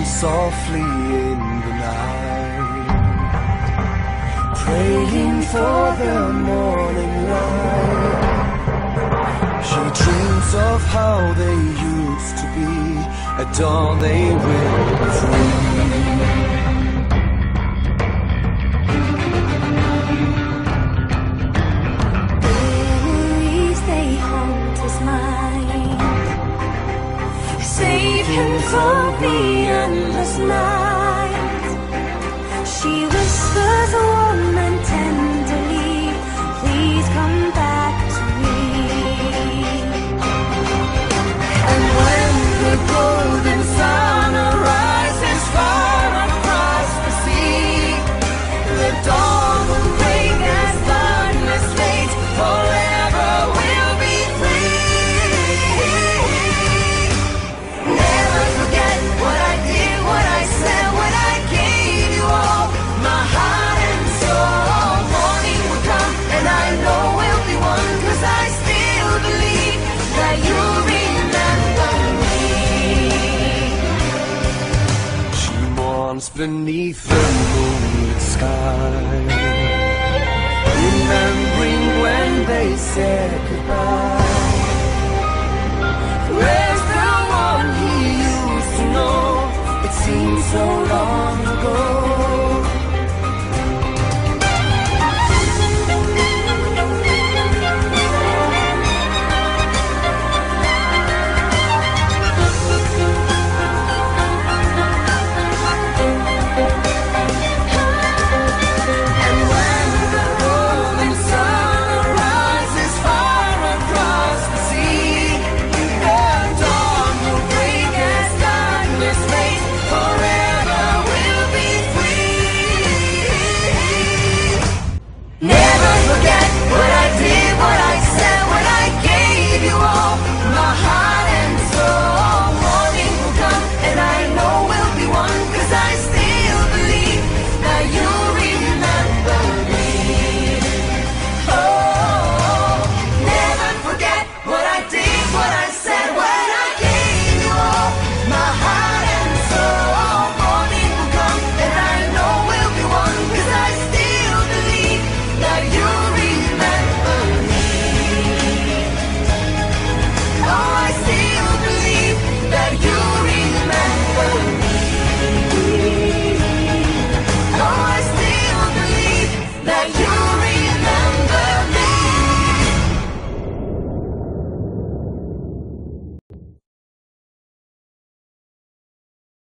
softly in the night, praying for the morning light. She dreams of how they used to be. At dawn they will be free. Memories, they haunt his mind. Save him from the endless night. She whispers warm and tenderly, please come back to me. And when the golden sun arises far across the sea, the dawn will break as darkness fades. Forever we'll be free. Never forget what I did, what I said, when I gave you all my heart and soul. Morning will come and I know we'll be one, 'cause I still believe that you'll remember me. She mourns beneath the moonlit sky,